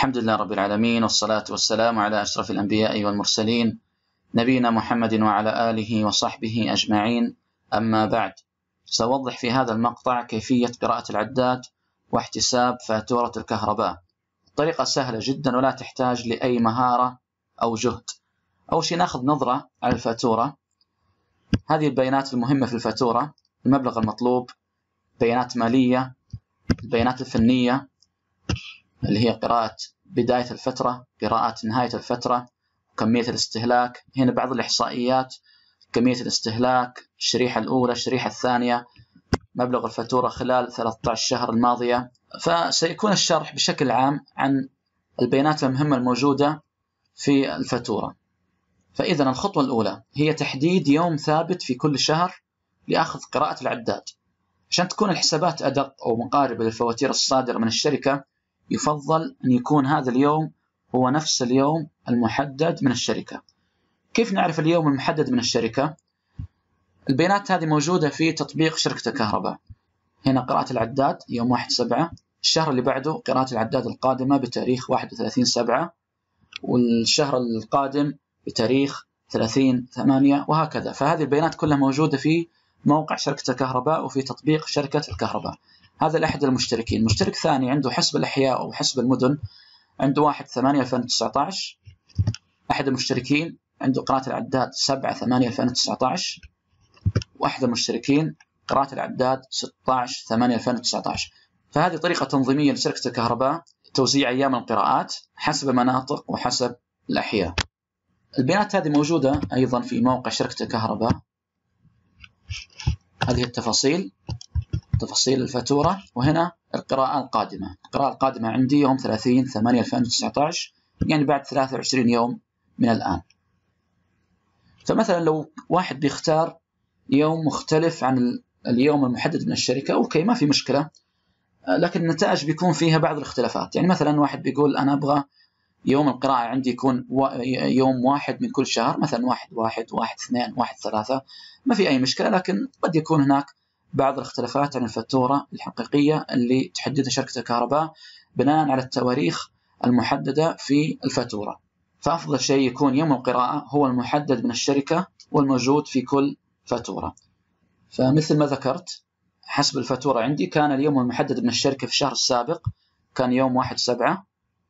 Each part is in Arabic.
الحمد لله رب العالمين، والصلاة والسلام على أشرف الأنبياء والمرسلين نبينا محمد وعلى آله وصحبه أجمعين. أما بعد، سأوضح في هذا المقطع كيفية قراءة العداد واحتساب فاتورة الكهرباء. طريقة سهلة جدا ولا تحتاج لأي مهارة أو جهد. أول شيء نأخذ نظرة على الفاتورة. هذه البيانات المهمة في الفاتورة: المبلغ المطلوب، بيانات مالية، البيانات الفنية اللي هي قراءة بداية الفترة، قراءة نهاية الفترة، كمية الاستهلاك. هنا بعض الإحصائيات: كمية الاستهلاك، الشريحة الأولى، الشريحة الثانية، مبلغ الفاتورة خلال 13 شهر الماضية. فسيكون الشرح بشكل عام عن البيانات المهمة الموجودة في الفاتورة. فإذا الخطوة الأولى هي تحديد يوم ثابت في كل شهر لأخذ قراءة العداد. عشان تكون الحسابات أدق أو مقاربة للفواتير الصادرة من الشركة، يفضل أن يكون هذا اليوم هو نفس اليوم المحدد من الشركة. كيف نعرف اليوم المحدد من الشركة؟ البيانات هذه موجودة في تطبيق شركة الكهرباء. هنا قراءة العداد يوم 1/7، الشهر اللي بعده قراءة العداد القادمة بتاريخ 31/7، والشهر القادم بتاريخ 30/8، وهكذا. فهذه البيانات كلها موجودة في موقع شركة الكهرباء وفي تطبيق شركة الكهرباء. هذا لأحد المشتركين. مشترك ثاني عنده حسب الأحياء أو حسب المدن، عنده 1/8/2019. أحد المشتركين عنده قراءة العداد 7/8/2019، وأحد المشتركين قراءة العداد 16/8/2019. فهذه طريقة تنظيمية لشركة الكهرباء توزيع أيام القراءات حسب مناطق وحسب الأحياء. البيانات هذه موجودة أيضا في موقع شركة الكهرباء. هذه تفاصيل الفاتورة، وهنا القراءة القادمة. القراءة القادمة عندي يوم 30/8/2019، يعني بعد 23 يوم من الآن. فمثلا لو واحد بيختار يوم مختلف عن اليوم المحدد من الشركة، أوكي، ما في مشكلة، لكن النتائج بيكون فيها بعض الاختلافات. يعني مثلا واحد بيقول أنا أبغى يوم القراءة عندي يكون يوم 1 من كل شهر، مثلا 1/1، 1/2، 1/3، ما في أي مشكلة، لكن قد يكون هناك بعض الاختلافات عن الفاتورة الحقيقية اللي تحددها شركة الكهرباء بناء على التواريخ المحددة في الفاتورة. فأفضل شيء يكون يوم القراءة هو المحدد من الشركة والموجود في كل فاتورة. فمثل ما ذكرت، حسب الفاتورة عندي كان اليوم المحدد من الشركة في الشهر السابق كان يوم 1/7،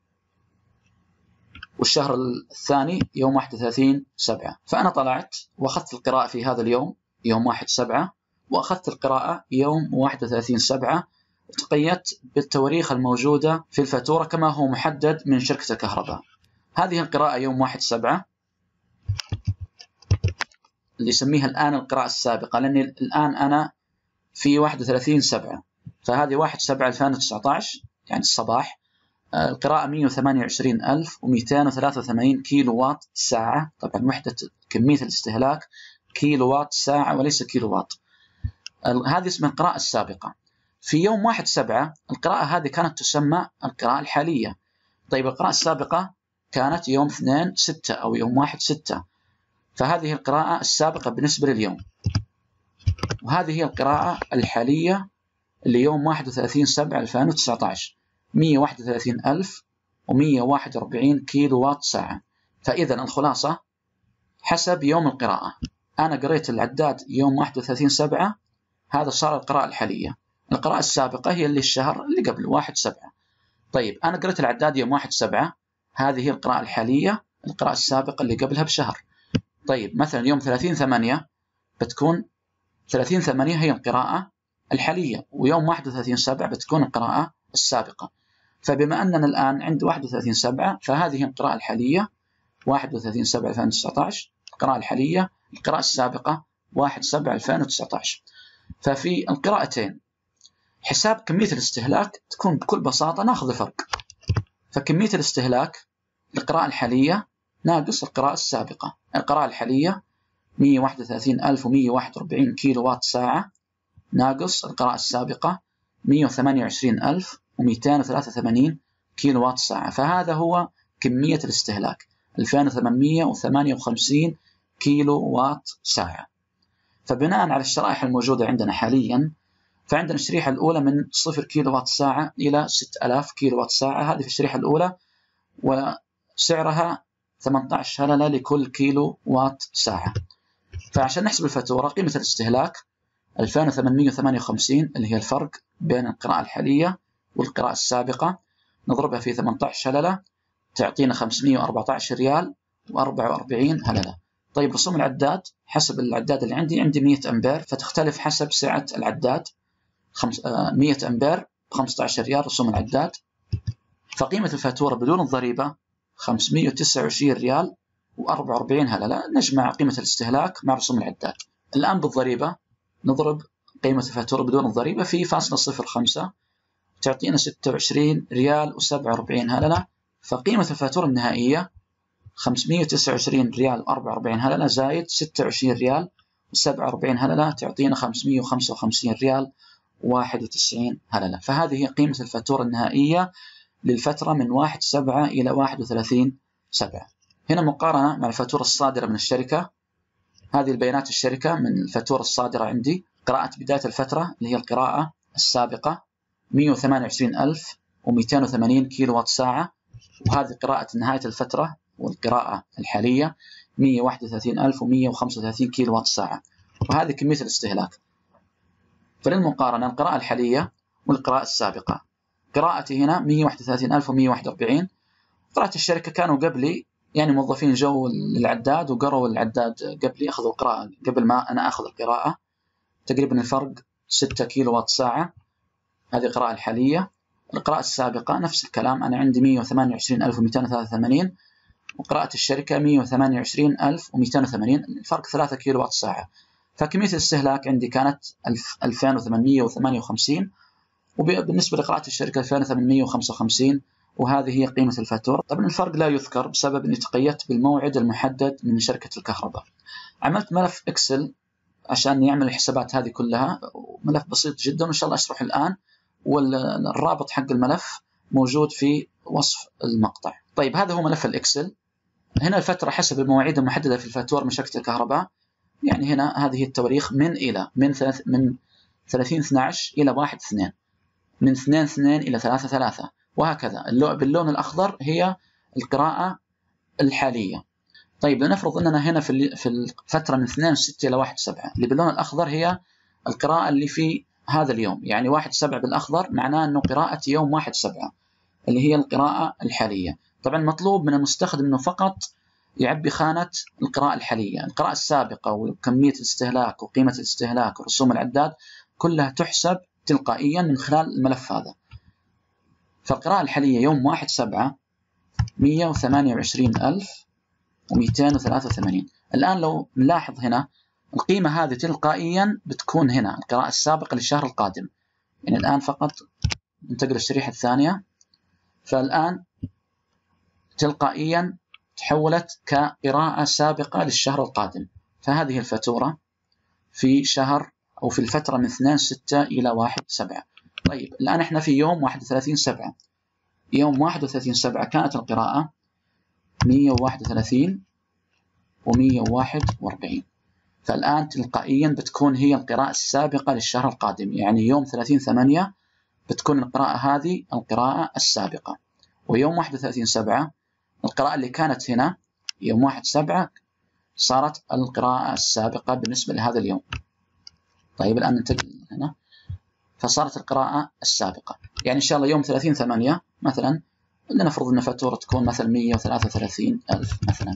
والشهر الثاني يوم 31/7. فأنا طلعت وأخذت القراءة في هذا اليوم، يوم 1/7، وأخذت القراءة يوم 31/7، وتقيدت بالتواريخ الموجودة في الفاتورة كما هو محدد من شركة الكهرباء. هذه القراءة يوم 1/7 اللي يسميها الآن القراءة السابقة، لأني الآن أنا في 31/7، فهذه 1/7/2019 يعني الصباح. القراءة 128,283 كيلو وات ساعة. طبعا وحدة كمية الاستهلاك كيلو وات ساعة وليس كيلو وات. هذه اسمها القراءة السابقة. في يوم 1/7 القراءة هذه كانت تسمى القراءة الحالية. طيب القراءة السابقة كانت يوم 2/6 أو يوم 1/6، فهذه القراءة السابقة بالنسبة لليوم. وهذه هي القراءة الحالية اللي يوم 31/7/2019، 131,141 كيلو وات ساعة. فإذا الخلاصة حسب يوم القراءة. أنا قريت العداد يوم 31/7، هذا صار القراءة الحالية. القراءة السابقة هي اللي الشهر اللي قبل 1/7. طيب أنا قريت العداد يوم 1/7، هذه هي القراءة الحالية، القراءة السابقة اللي قبلها بشهر. طيب مثلا يوم 30/8 بتكون 30/8 هي القراءة الحالية، ويوم 31/7 بتكون القراءة السابقة. فبما أننا الآن عند 31/7، فهذه القراءة الحالية 31/7/2019، القراءة الحالية، القراءة السابقة 1/7/2019. ففي القراءتين حساب كمية الاستهلاك تكون بكل بساطة ناخذ الفرق. فكمية الاستهلاك القراءة الحالية ناقص القراءة السابقة. القراءة الحالية 131,141 كيلو وات ساعة ناقص القراءة السابقة 128,283 كيلو وات ساعة. فهذا هو كمية الاستهلاك 2858 كيلو وات ساعة. فبناء على الشرائح الموجودة عندنا حاليا، فعندنا الشريحة الأولى من 0 كيلو وات ساعة إلى 6000 كيلو وات ساعة. هذه في الشريحة الأولى وسعرها 18 هللة لكل كيلو وات ساعة. فعشان نحسب الفاتورة قيمة الاستهلاك 2858 اللي هي الفرق بين القراءة الحالية والقراءة السابقة، نضربها في 18 هللة تعطينا 514 ريال و44 هللة. طيب رسوم العداد حسب العداد اللي عندي 100 أمبير، فتختلف حسب سعة العداد. 100 أمبير ب 15 ريال رسوم العداد. فقيمة الفاتورة بدون الضريبة 529 ريال و44 هللة. نجمع قيمة الاستهلاك مع رسوم العداد. الآن بالضريبة نضرب قيمة الفاتورة بدون الضريبة في 0.05 تعطينا 26 ريال و47 هللة. فقيمة الفاتورة النهائية 529 ريال و44 هللة زائد 26 ريال و47 هللة تعطينا 555 ريال و91 هللة. فهذه هي قيمة الفاتورة النهائية للفترة من 1/7 إلى 31/7. هنا مقارنة مع الفاتورة الصادرة من الشركة. هذه البيانات الشركة من الفاتورة الصادرة عندي. قراءة بداية الفترة اللي هي القراءة السابقة 128,280 كيلو وات ساعة، وهذه قراءة نهاية الفترة والقراءة الحالية 131,135 كيلو وات ساعة، وهذه كمية الاستهلاك. فللمقارنة القراءة الحالية والقراءة السابقة، قراءتي هنا 131,141. قراءة الشركة كانوا قبلي يعني موظفين جو للعداد وقروا العداد قبلي، أخذوا القراءة قبل ما أنا أخذ القراءة. تقريبا الفرق 6 كيلو وات ساعة. هذه القراءة الحالية. القراءة السابقة نفس الكلام، أنا عندي 128,283 وقراءة الشركة 128,280، الفرق 3 كيلو وات ساعة. فكمية الاستهلاك عندي كانت 2858 وبالنسبة لقراءة الشركة 2855، وهذه هي قيمة الفاتورة. طبعا الفرق لا يذكر بسبب أني تقيدت بالموعد المحدد من شركة الكهرباء. عملت ملف إكسل عشان يعمل الحسابات هذه كلها، ملف بسيط جدا وإن شاء الله أشرح الآن، والرابط حق الملف موجود في وصف المقطع. طيب هذا هو ملف الإكسل. هنا الفترة حسب المواعيد المحددة في الفاتورة من شركة الكهرباء. يعني هنا هذه التواريخ من 30/12 إلى 1/2، من 2/2 إلى 3/3، وهكذا. باللون الأخضر هي القراءة الحالية. طيب لنفرض أننا هنا في الفترة من 2/6 إلى 1/7، اللي باللون الأخضر هي القراءة اللي في هذا اليوم، يعني 1/7 بالأخضر معناه أنه قراءة يوم 1/7 اللي هي القراءة الحالية. طبعا مطلوب من المستخدم أنه فقط يعبي خانة القراءة الحالية. القراءة السابقة وكمية الاستهلاك وقيمة الاستهلاك ورسوم العداد كلها تحسب تلقائيا من خلال الملف هذا. فالقراءة الحالية يوم 1/7 128,283. الآن لو نلاحظ هنا القيمة هذه تلقائيا بتكون هنا القراءة السابقة للشهر القادم. يعني الآن فقط ننتقل للشريحة الثانية، فالآن تلقائيا تحولت كقراءة سابقة للشهر القادم. فهذه الفاتورة في شهر أو في الفترة من 2/6 إلى 1/7. طيب الآن احنا في يوم 31/7. يوم 31/7 كانت القراءة 131 و141. فالآن تلقائيا بتكون هي القراءة السابقة للشهر القادم، يعني يوم 30/8 بتكون القراءة هذه القراءة السابقة، ويوم 31/7 القراءة اللي كانت هنا يوم 1/7 صارت القراءة السابقة بالنسبة لهذا اليوم. طيب الآن ننتقل هنا، فصارت القراءة السابقة. يعني إن شاء الله يوم 30/8 مثلا لنفرض أن الفاتورة تكون مثلا 133,000 مثلا،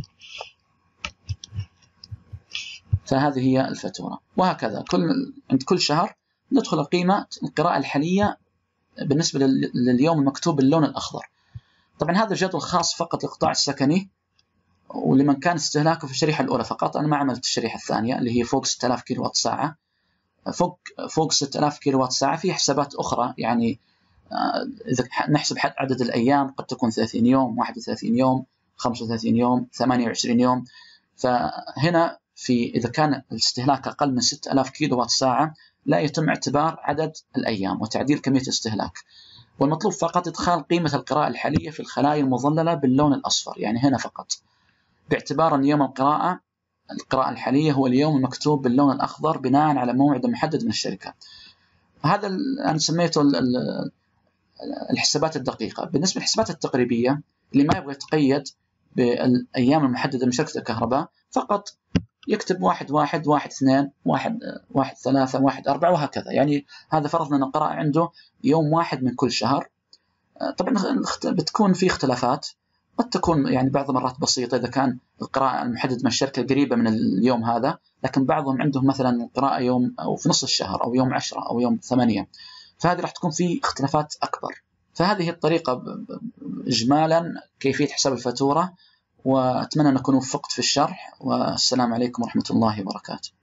فهذه هي الفاتورة. وهكذا عند كل شهر ندخل قيمة القراءة الحالية بالنسبة لليوم المكتوب باللون الأخضر. طبعا هذا الجدول خاص فقط للقطاع السكني ولمن كان استهلاكه في الشريحة الأولى فقط. أنا ما عملت الشريحة الثانية اللي هي فوق 6000 كيلو وات ساعة. فوق 6000 كيلو وات ساعة في حسابات أخرى، يعني إذا نحسب عدد الأيام قد تكون 30 يوم 31 يوم 35 يوم 28 يوم. فهنا إذا كان الاستهلاك أقل من 6000 كيلو وات ساعة لا يتم اعتبار عدد الأيام وتعديل كمية الاستهلاك، والمطلوب فقط إدخال قيمة القراءة الحالية في الخلايا المظللة باللون الأصفر، يعني هنا فقط، باعتبار أن يوم القراءة الحالية هو اليوم المكتوب باللون الأخضر بناء على موعد محدد من الشركة. هذا أنا سميته الحسابات الدقيقة. بالنسبة للحسابات التقريبية اللي ما يبغى يتقيد بالأيام المحددة من شركة الكهرباء فقط يكتب 1/1 1/2 1/3 1/4 وهكذا. يعني هذا فرضنا أن القراءة عنده يوم 1 من كل شهر. طبعا بتكون في اختلافات، قد تكون يعني بعض المرات بسيطة إذا كان القراءة المحددة من الشركة قريبة من اليوم هذا، لكن بعضهم عندهم مثلا القراءة يوم أو في نص الشهر أو يوم 10 أو يوم 8، فهذه راح تكون في اختلافات أكبر. فهذه الطريقة إجمالا كيفية حساب الفاتورة، وأتمنى أن أكون وفقت في الشرح، والسلام عليكم ورحمة الله وبركاته.